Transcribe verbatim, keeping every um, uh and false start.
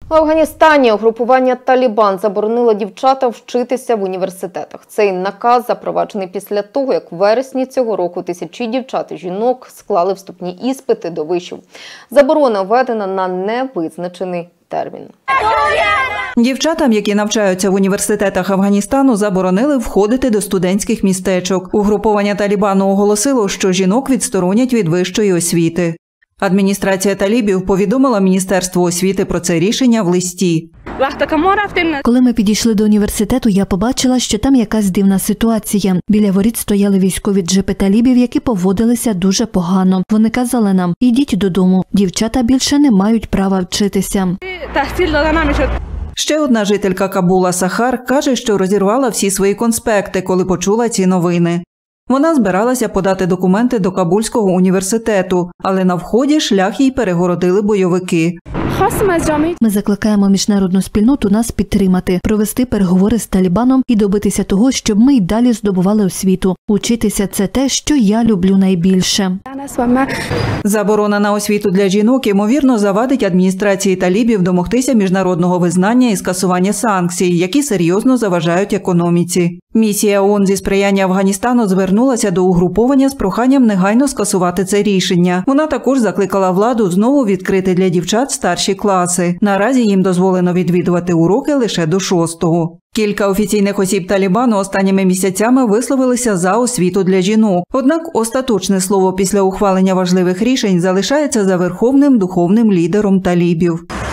В Афганістані угрупування «Талібан» заборонило дівчатам вчитися в університетах. Цей наказ запроваджений після того, як в вересні цього року тисячі дівчат і жінок склали вступні іспити до вишів. Заборона введена на невизначений термін. Дівчатам, які навчаються в університетах Афганістану, заборонили входити до студентських містечок. Угруповання «Талібану» оголосило, що жінок відсторонять від вищої освіти. Адміністрація талібів повідомила Міністерству освіти про це рішення в листі. Коли ми підійшли до університету, я побачила, що там якась дивна ситуація. Біля воріт стояли військові джипи талібів, які поводилися дуже погано. Вони казали нам: «Ідіть додому, дівчата більше не мають права вчитися». Ще одна жителька Кабула Сахар каже, що розірвала всі свої конспекти, коли почула ці новини. Вона збиралася подати документи до Кабульського університету, але на вході шлях їй перегородили бойовики. Ми закликаємо міжнародну спільноту нас підтримати, провести переговори з Талібаном і добитися того, щоб ми й далі здобували освіту. Учитися – це те, що я люблю найбільше. Заборона на освіту для жінок, ймовірно, завадить адміністрації талібів домогтися міжнародного визнання і скасування санкцій, які серйозно заважають економіці. Місія ООН зі сприяння Афганістану звернулася до угруповання з проханням негайно скасувати це рішення. Вона також закликала владу знову відкрити для дівчат старші класи. Наразі їм дозволено відвідувати уроки лише до шостого. Кілька офіційних осіб Талібану останніми місяцями висловилися за освіту для жінок. Однак остаточне слово після ухвалення важливих рішень залишається за верховним духовним лідером талібів.